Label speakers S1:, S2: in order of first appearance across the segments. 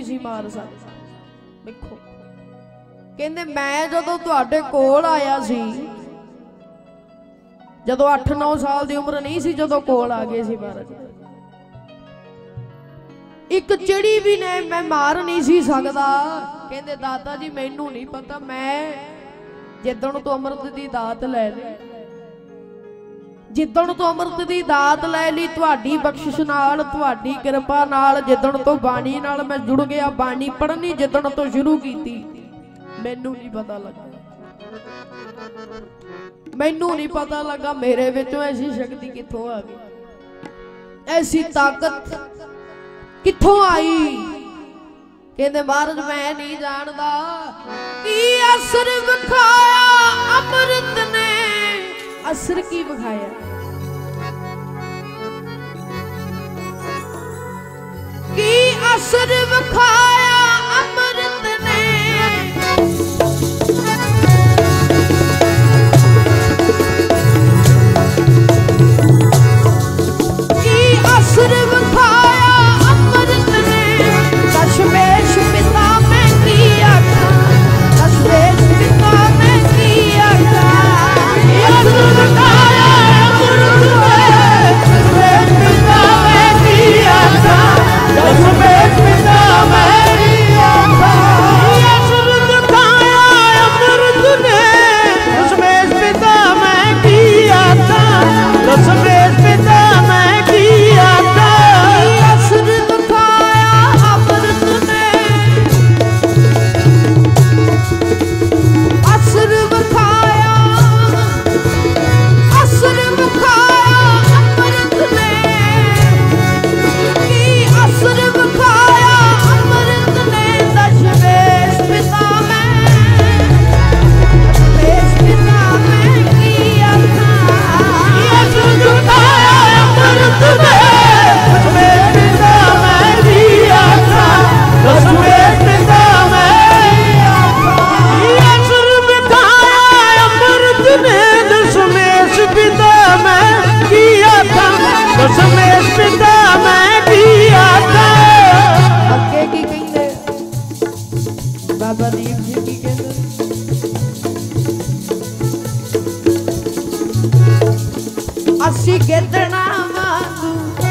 S1: सी मार सकता। देखो कहंदे मैं जदों तुहाडे कोल आया सी, जदों 8-9 साल की उम्र नहीं सी, जदों कोल आ गए सी महाराज, एक चिड़ी भी ने मैं मार नहीं सी सकदा। कहंदे दाता जी मैनू नहीं पता, मैं जिदण तो अमृत की दात लै ली, जिदण तो अमृत की दात लै ली, तुहाडी बख्शिश नाल, तुहाडी किरपा नाल, जिदण तो बाणी नाल मैं जुड़ गया, बाणी पढ़नी जिदण तो शुरू कीती, मैनू नहीं पता लगा, मैनू नहीं पता लगा मेरे विचों ऐसी शक्ति कित्थों आ गई, ऐसी ताकत कित्थों आई। कहंदे महाराज मैं नहीं जानदा की असर विखाया अमृत ने, असर की विखाया, की असर विखाया अमृत ने, की असर विखाया अमृत ने, दशमेश पिता मैं किया था, दशमेश पिता मैं किया था, असर विखाया अमृत ने, दशमेश पिता मैं किया था, दशमेश पिता मैं किया था, असर विखाया अमृत ने, दशमेश पिता मैं किया था, दशमेश पिता मैं किया था, असर विखाया अमृत ने, असर विखाया, असर विखाया अमृत ने, की असर विखाया अमृत ने, दशमेश पिता मैं, दशमेश पिता मैं किया था, असर विखाया अमृत ने, दशमेश पिता मैं किया था, दशमेश पिता मैं किया था, असर विखाया अमृत ने, दशमेश पिता मैं किया था, दशमेश पिता मैं किया था। अगे की कहंदे बाबा दीप जी की कहंदे, असी गिदड़ा वांगू,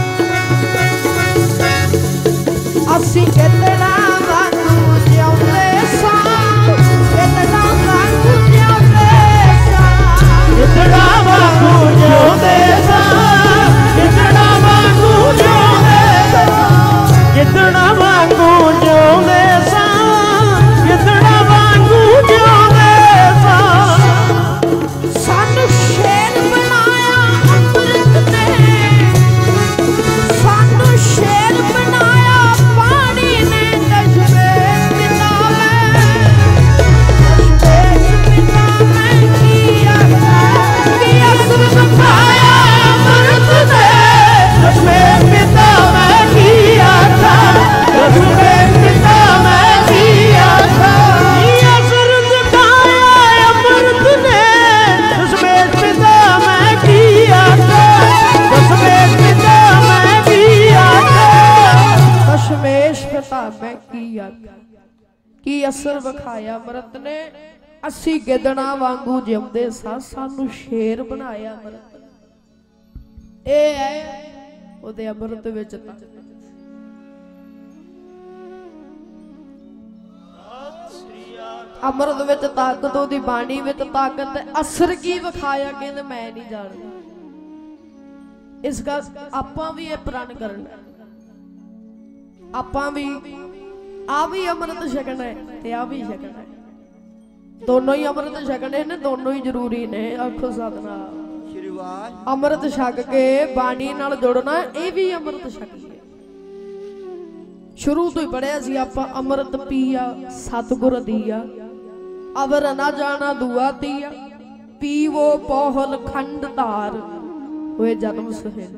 S1: असी गिदड़ा वांगू जिउंदे सां, गिदड़ा वांगू जिउंदे सां, गिदड़ा वांगू जिउंदे सां, गिदड़ा वांगू जिउंदे सां, गिदड़ा वांगू जिउंदे सां, गिदड़ा वांगू जिउंदे सां, सानू शेर बनाया अमृत ने, सानू शेर बनाया पानी ने, दशमेश पिता मैं, दशमेश पिता मैं किया था, कि असर विखाया अमृत ने, दशमेश पिता मैं किया था, दशमेश पिता मैं किया था, कि असर विखाया अमृत ने, दशमेश पिता मैं किया था, दशमेश पिता मैं किया था, दशमेश पिता मैं किया था, की असर विखाया अमृत ने, असी गिदड़ा वांगू जिउंदे सां, सानू शेर बनाया अमृत ने। ए है ओदे अमृत विच अमृत विच ताकत, ओदी बाणी विच ताकत, असर की विखाया कहंदे मैं नहीं जानदा। इस गल आपां भी ये प्रण करना, आपां भी आ भी अमृत छकना है ते आ भी छकना है, दोनों ही अमृत छकने ने, दोनों ही जरूरी ने। आखो सतनाम, अमृत छक के बाणी नाल जुड़ना, ये भी अमृत छकीए। शुरू तो ही पढ़िया सी आपां, अमृत पिया सतगुर दिया, अवर ना जाना दुआ दिया, पीवो पौहल खंड धार, हुए जन्म सुहेल।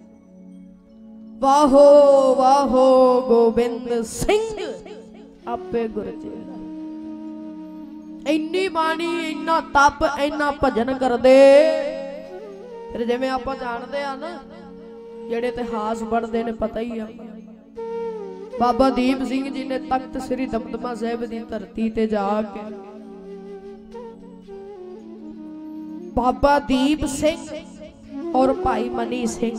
S1: वाहो वाहो गोबिंद सिंह आपे गुर चेला। इन्नी बाणी, इन्ना तप, इन्ना भजन करदे, फिर जिवें आपां जानदे आ ना, जेड़े इतिहास पढ़दे ने पता ही आ, बाबा दीप सिंह जी ने तख्त श्री दमदमा साहिब की धरती ते जाके बाबा दीप सिंह और भाई मनी सिंह,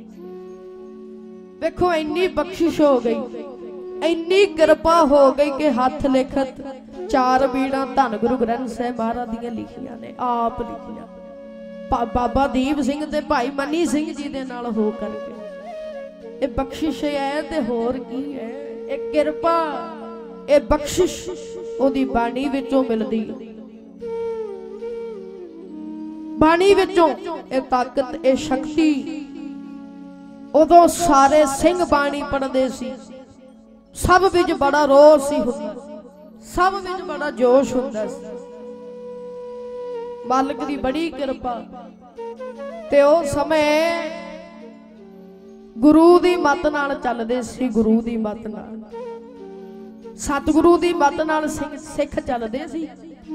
S1: देखो इन्नी बख्शिश हो गई, इन्नी कृपा हो गई कि हथ लिखत 4 बीड़ा धन गुरु ग्रंथ साहिब महाराज दियां लिखियां ने, आप लिखियां बाबा दीप सिंह ते भाई मनी सिंह जी दे नाल हो करके। ये बख्शिश है ते होर की है, एक कृपा, ये बख्शिश ओदी बाणी विचों मिलदी, बाणी विचों ये ताकत, ये शक्ति। उदों सारे सिंह बाणी पढ़दे सी, सब विच बड़ा रोह सी हुंदा, सब विच बड़ा जोश हुंदा सी। मालिक दी बड़ी कृपा ते ओ समय गुरु दी मत नाल चलदे सी, गुरु दी मत नाल, सतगुरु दी मत नाल सिख चलदे सी।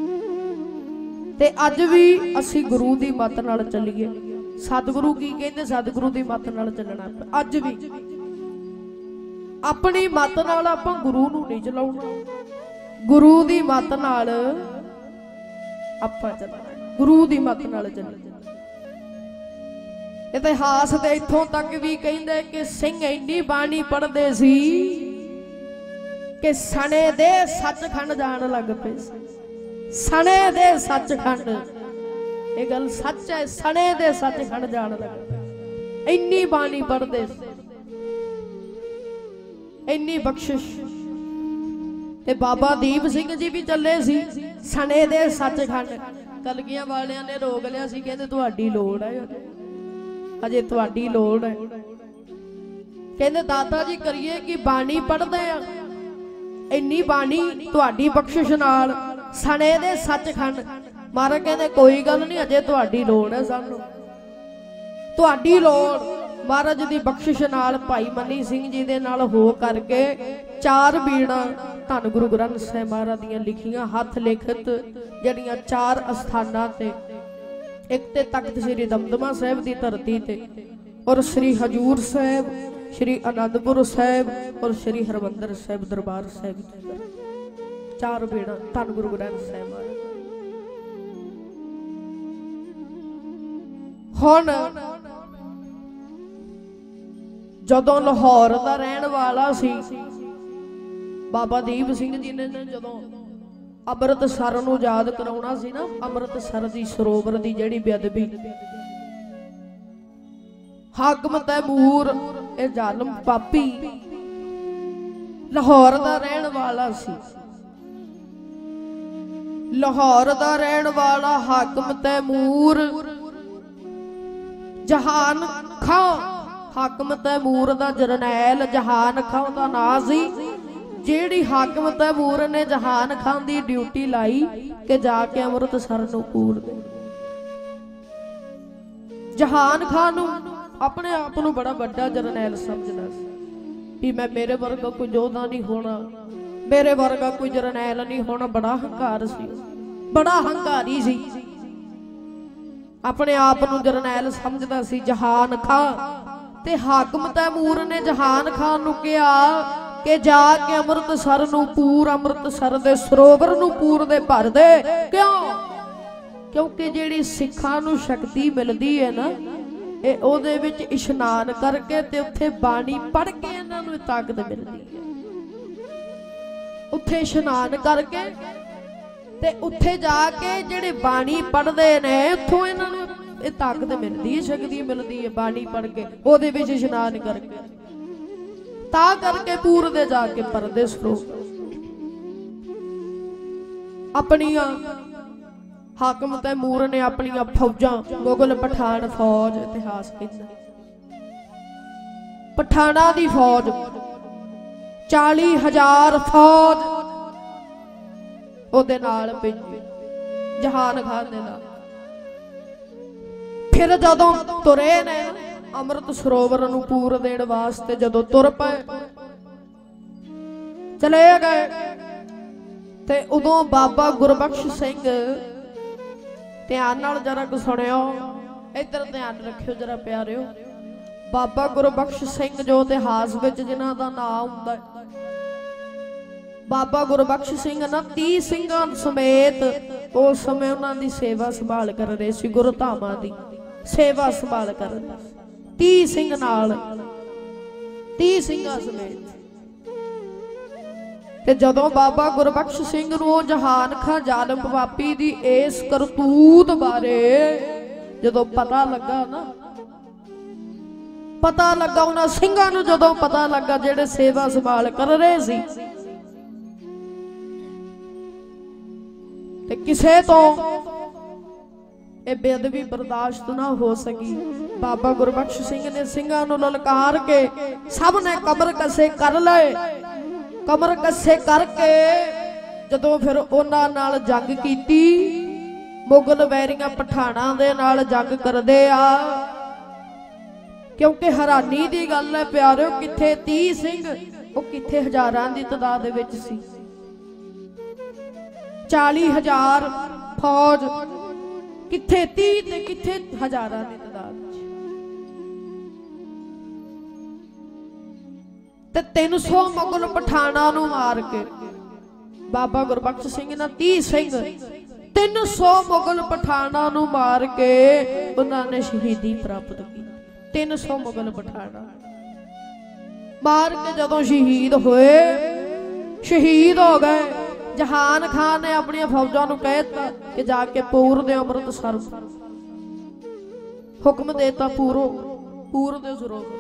S1: ते अज भी असी गुरु दी मत नाल चलीए। सतगुरु की कहंदे, सतगुरु दी मत नाल चलना। अज भी अपनी मत नाल आपां गुरु नूं नहीं चलाउणा, गुरु दी मत नाल आपां चलना, गुरु दी मत नाल चलना। इतिहास दे इत्थों तक भी कहंदे कि सिंह इन्नी बाणी पढ़दे सी कि सने दे सचखंड जाण लग पे। सने दे सचखंड, ये गल सच है, सने दे सचखंड जाण लग पे, इन्नी बाणी पढ़दे सी, इन्नी बख्शिश। ते बाबा दीप सिंह जी भी चले सी सने दे सचखंड। कलगियां वालियां ने रोक लिया सी, कहंदे तुहाडी लोड़ है, अजे तुहाडी लोड़ है। कहंदे दाता जी करिए कि बाणी पढ़दे आ, इन्नी बाणी तुहाडी बख्शिश नाल सने दे सचखंड। महाराज कहंदे कोई गल नहीं, अजे तुहाडी लोड़ है, सानू तुहाडी लोड़। महाराज दी बख्शिश नाल भाई मनी सिंह जी दे नाल हो करके 4 बीड़ा धन गुरु ग्रंथ साहिब महाराज दियां लिखियां, हथ लिखत, जड़ियां 4 अस्थानां ते, एक ते तख्त श्री दमदमा साहिब दी धरती ते, और श्री हजूर साहिब, श्री आनंदपुर साहिब और श्री हरमंदर साहिब दरबार साहिब, 4 बीड़ा धन गुरु ग्रंथ साहिब। हुण जदों लाहौर दा रहण वाला सी बाबा दीप सिंह जी ने, जदों अमृतसर नूं याद कराउणा सी ना, अमृतसर दी सरोवर दी जिहड़ी बेअदबी, हाकम तैमूर ए जालम पापी लाहौर दा रहण वाला सी। लाहौर दा रहण वाला हाकम तैमूर जहान खां, हाकम तैमूर दा जरनैल जहान खां दा नाम सी। जेड़ी हाकम तैमूर ने जहान खान दी ड्यूटी लाई कि जाके अमृतसर नूं पूर दे। जहान खान नूं अपने आप नूं बड़ा बड़ा जरनैल समझदा सी भी मैं, मेरे वर्गा कोई योद्धा नहीं होना, मेरे वर्गा कोई जरनैल नहीं होना। बड़ा हंकार सी, बड़ा हंकारी सी, अपने आप नूं जरनैल समझदा सी जहान खान। ते हाकम तैमूर ने जहान खान नूं कहा कि जाके अमृतसर नूं पूर, अमृतसर दे सरोवर नूं पूर दे भर दे। क्यों? क्योंकि जिहड़ी सिखां नूं शक्ति मिलदी है ना, ये ओदे विच इशनान करके ते उत्थे बाणी पढ़ के इन्हां नूं ताकत मिलदी है। उत्थे इशनान करके ते उत्थे जाके जिहड़े बाणी पढ़दे ने, उत्थों इन्हां नूं ये ताकत मिलदी है, शक्ति मिलदी है बाणी पढ़ के, ओदे विच इशनान करके। ता करके पूर दे जाके परदे सरोवर अपनिया हाकम तैमूर ने अपनिया फौजां, मुगल पठान फौज, इतिहास कहंदा पठाना दी फौज 40,000 फौज ओदे नाल भेजी जहान खान दे नाल। फिर जदों तुरे ने अमृत सरोवर नूं पूर देण वास्ते, जदों तुर पए चले गए, ते उदों बाबा गुरबख्श सिंह, ध्यान नाल जरा को सुनियो, इधर ध्यान रखियो जरा प्यारियो। बाबा गुरबख्श सिंह जो इतिहास विच जिन्हां दा नाम हुंदा है, बाबा गुरबख्श सिंह ना 30 ਸਿੰਘਾਂ समेत उस समय उन्होंने सेवा संभाल कर रहे सी। गुरु धामां दी सेवा संभाल कर 30 ਸਿੰਘ नाल 30 ਸਿੰਘਾਂ समेत। ते जदों बाबा गुरबख्श सिंह नूं जहान खां जालम पापी दी इस करतूत बारे जदों पता लगा ना, पता लगा उन्हां ਸਿੰਘਾਂ नूं जदों पता लगा जिहड़े सेवा संभाल कर रहे सी, ते किसे तो ये बेअदबी बर्दाश्त ना हो सकी। बाबा गुरबख्श सिंह ने ਸਿੰਘਾਂ नूं ललकार के सब ने कमर कसे कर लए। कमर कसे करके जदों फिर उन्हां नाल जंग कीती, मुगल वैरियां पठाणां दे नाल जंग करदे आ। क्योंकि हैरानी दी गल है प्यारिओ, किथे 30 ਸਿੰਘ ਉਹ किथे हजारां दी तादाद दे विच सी। 40,000 फौज किथे 30 ते किथे हजारां दी तादाद ते 300 मुगल पठाणां नूं मार के बाबा गुरबख्श सिंह ने 30 ਸਿੰਘ 300 मुगल पठाणां नूं मार के उन्होंने शहीदी प्राप्त की। 300 मुगल पठाणा मार के जदों शहीद होए, शहीद हो गए, जहान खान ने अपनी फौजा नूं कहता कि जाके पूर दे अमृतसर हुक्म देता, पूर दे सरोवर।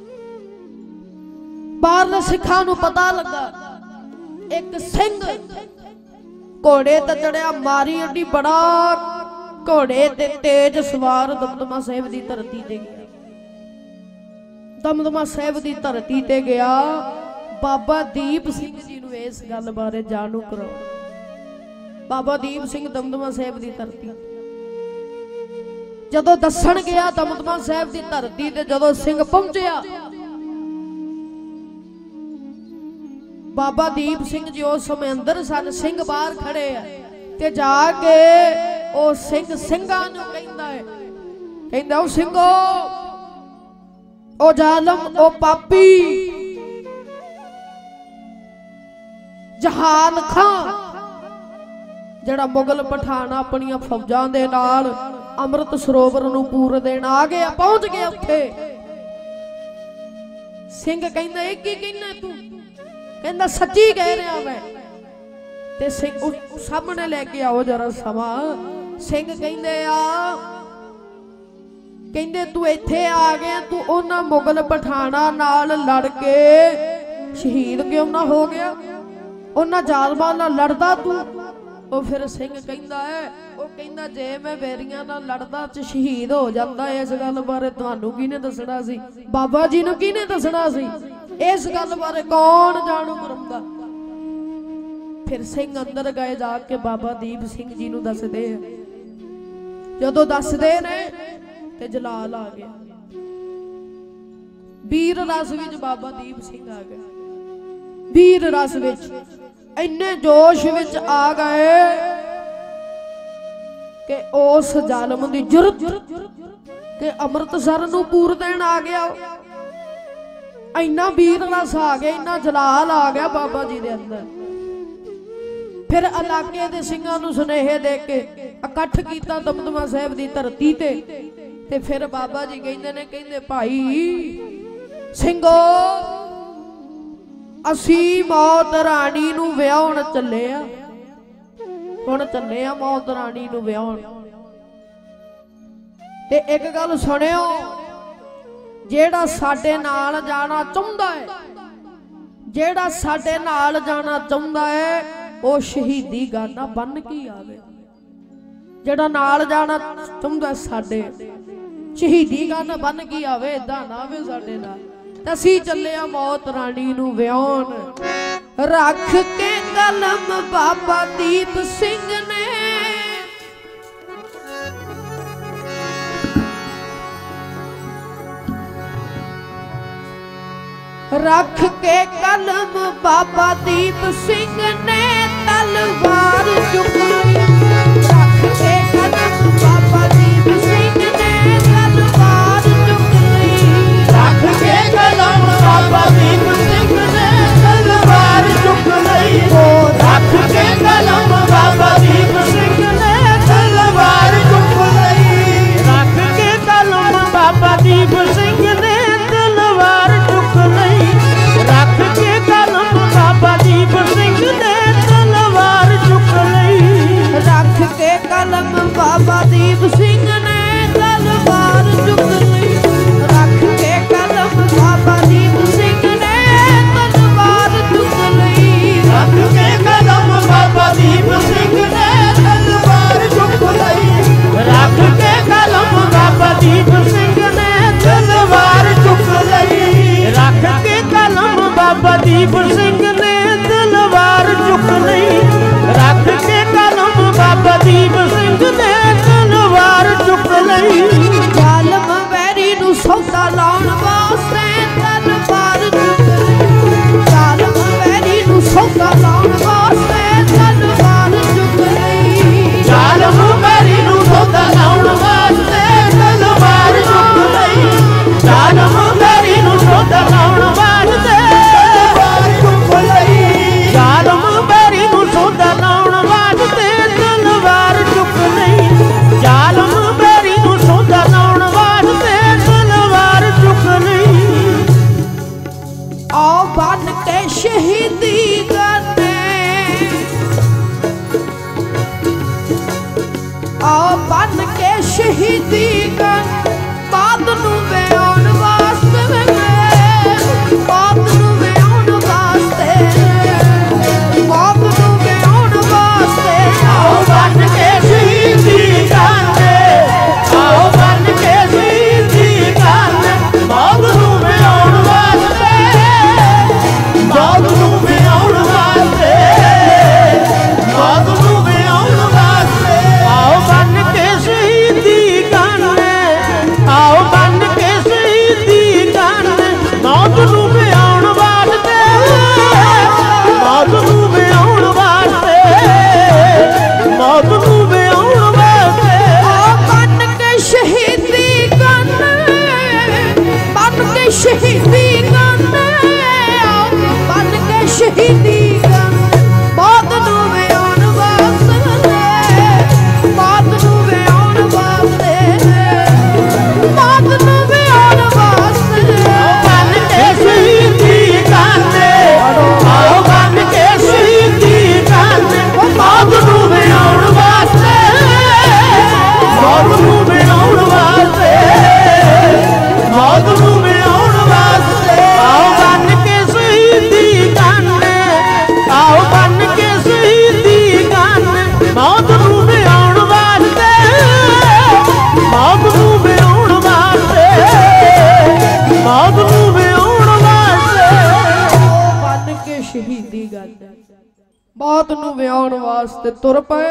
S1: बाहर सिखां नूं पता लगा एक सिंह घोड़े ते चढ़िया, मारी अड्डी बड़ा घोड़े ते तेज सवार दमदमा साहिब दी धरती ते गया। दमदमा साहिब दी धरती ते गया। बाबा दीप सिंह जी नूं इस गल बारे जानू कराओ। बाबा दीप सिंह दमदमा साहिब दी धरती जदों दस्सण गया, दमदमा साहिब दी धरती ते जदों सिंह पहुंचिया, बाबा दीप सिंह जी उस समय अंदर सन, सिंह बाहर खड़े है ते जाके ओ सिंह ਸਿੰਘਾਂ ਨੂੰ ਕਹਿੰਦਾ ਹੈ, ਕਹਿੰਦਾ ਉਹ ਸਿੰਘੋ, ओ जालम, ओ पापी, जहान खां जड़ा मुगल पठाना अपनियां फौजां दे नाल अमृत सरोवर नूं पूर देण आ गया, पहुंच गया उत्थे। सिंह कहंदा ए की कहना तू? कहंदा सच्ची कह रहा मैं। ते सिंह सामने लेके आओ जरा समा। सिंह कहंदे आ, कहंदे तू इत्थे आ गया, तू उन्हां मुगल पठाना नाल लड़ के शहीद क्यों ना हो गया? उन्हां जालमां नाल लड़दा तू? ओ फिर सिंह कहंदा है, ओ कहंदा जे मैं वेरियां नाल लड़दा ते शहीद हो जांदा, इस गल बारे तुहानू किहने दसना सी? बाबा जी नूं किहने दसना सी? इस गल बारे कौन जानू करंदा? फिर सिंह अंदर गए, जाके बाबा दीप सिंह जी नूं दसदे। जदों दसदे ने ते जलाल आ गया, वीर रस विच बाबा दीप सिंह आ गया। वीर रस विच इन्ने जोश विच आ गए कि उस जालम दी जुरत कि अमृतसर नूं पूर देण आ गया। इन्ना वीर रस आ गया, इन्ना जलाल आ गया बाबा जी दे अंदर। फिर इलाके दे ਸਿੰਘਾਂ नूं सुनेहे दे के इकट्ठ कीता दमदमा साहिब दी धरती ते फिर बाबा जी कहंदे ने, कहंदे भाई ਸਿੰਘੋ, असी मौत राणी नूं विआहण चले आ, हुण चले आ मौत राणी नूं विआहण। ते एक गल सुनियो, जेड़ा साडे नाल जाना चाहुंदा है, जेड़ा साडे नाल जाना चाहुंदा है, ओ शहीदी गाना बन के आवे। जेड़ा नाल जाना चाहुंदा साडे, शहीदी गाना बन के आवे, इदां ना आवे साडे नाल। असी चले आ मौत राणी नूं विआहण। रख के कलम बाबा दीप सिंह ने रख के कलम बाबा दीप सिंह ने तलवार चुकाई। रख के कलम बाबा दीप सिंह ने तलवार चुकाई। रख के कलम बाबा दीप सिंह ने तलवार चुकाई। लाउण वास्ते तलवार चुक लई
S2: जालम बैरी नूं सौदा लाउण वास्ते तलवार चुक लई जालम बैरी नूं सौदा लाउण वास्ते तलवार चुक लई जालम बैरी नूं सौदा लाउण वास्ते तलवार चुक लई जालम बैरी नूं सौदा लाउण वास्ते तलवार चुक लई
S1: आओ बन के शहीदी करने आओ बन के शहीदी कर बात नू व्याउण वास्ते बात नू व्याउण वास्ते बात नू व्याउण वास्ते
S2: आओ बन के शहीदी करने आओ बन के शहीदी करने मौत नूं व्याउण वास्ते मौत नूं व्याउण वास्ते मौत नूं व्याउण वास्ते आओ बन के शहीदी करने आओ बन के शहीदी करने मौत नूं व्याउण वास्ते मौत नूं व्याउण वास्ते मौत नूं व्याउण वास्ते
S1: आओ बन के शहीदी करने बन के शहीदी करने आओ बन के शहीदी करने मौत नू व्याउण वास्ते मौत नू व्याउण वास्ते मौत नू व्याउण वास्ते
S2: बन के शहीदी करने आओ बन के शहीदी करने मौत नूं व्याउण वास्ते मौत नूं व्याउण वास्ते मौत नूं व्याउण वास्ते आओ बन के शहीदी करने आओ बन के शहीदी करने मौत नूं व्याउण वास्ते मौत नूं व्याउण वास्ते मौत नूं व्याउण वास्ते
S1: बन के शहीदी करने मौत नू व्याउण वास्ते तुर पए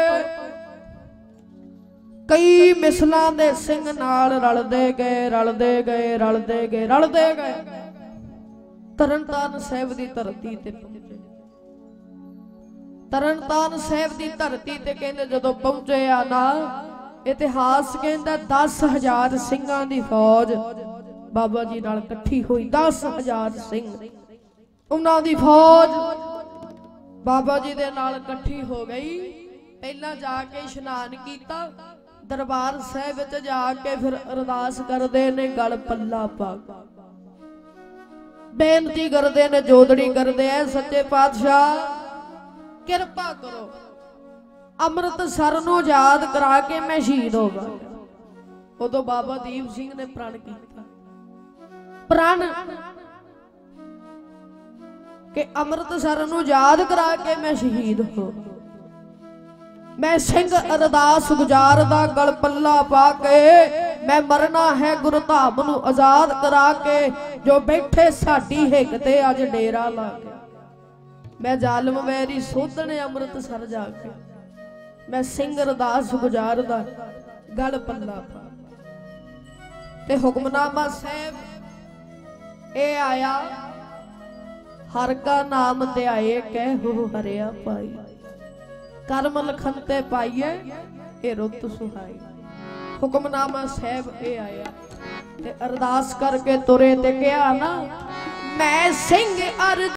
S1: कई मिसलां दे सिंह नाल रलदे गए रलदे गए रलदे गए रलदे गए तरनताਰਨ ਸਾਹਿਬ ਦੀ ਧਰਤੀ ਤੇ ਪਹੁੰਚੇ ਤਰਨਤਾਰਨ ਸਾਹਿਬ ਦੀ ਧਰਤੀ ਤੇ ਕਹਿੰਦੇ ਜਦੋਂ ਪਹੁੰਚੇ ਆ ਨਾ ਇਤਿਹਾਸ ਕਹਿੰਦਾ 10,000 ਸਿੰਘਾਂ ਦੀ ਫੌਜ ਬਾਬਾ ਜੀ ਨਾਲ ਇਕੱਠੀ ਹੋਈ 10,000 ਸਿੰਘ ਉਹਨਾਂ ਦੀ ਫੌਜ ਬਾਬਾ ਜੀ ਦੇ ਨਾਲ ਇਕੱਠੀ ਹੋ ਗਈ ਪਹਿਲਾਂ ਜਾ ਕੇ ਇਸ਼ਨਾਨ ਕੀਤਾ ਦਰਬਾਰ ਸਾਹਿਬ ਵਿੱਚ ਜਾ ਕੇ ਫਿਰ ਅਰਦਾਸ ਕਰਦੇ ਨੇ ਗਲ ਪੱਲਾ ਪਾ ਬੇਨਤੀ ਕਰਦੇ ਨੇ ਜੋਦੜੀ ਕਰਦੇ ਐ ਸੱਚੇ ਪਾਤਸ਼ਾਹ ਕਿਰਪਾ ਕਰੋ ਅੰਮ੍ਰਿਤਸਰ ਨੂੰ ਯਾਦ ਕਰਾ ਕੇ ਮੈਂ ਸ਼ਹੀਦ ਹੋ ਗਿਆ ਉਦੋਂ ਬਾਬਾ ਦੀਪ ਸਿੰਘ ਨੇ ਪ੍ਰਣ ਕੀਤਾ ਪ੍ਰਣ ਕਿ ਅੰਮ੍ਰਿਤਸਰ ਨੂੰ ਯਾਦ ਕਰਾ ਕੇ ਮੈਂ ਸ਼ਹੀਦ ਹੋ मैं सिंह अरदास गुजारदा गल पल्ला पाके मैं मरना है गुरु धाम नू आजाद करा के जो बैठे साडी हिक ते अज डेरा ला के मैं जालम वैरी सोधने अमृतसर जाके मैं सिंह अरदास गुजारदा गल पल्ला पा ते हुक्मनामा साहब ए आया हर का नाम ध्याए कह हो हरिया पाई करम लखनते पाइए ये रुत सुहाई हुक्मनामा साहब ये आया ते अरदास करके तुरे ते कहा ना मैं सिंह अर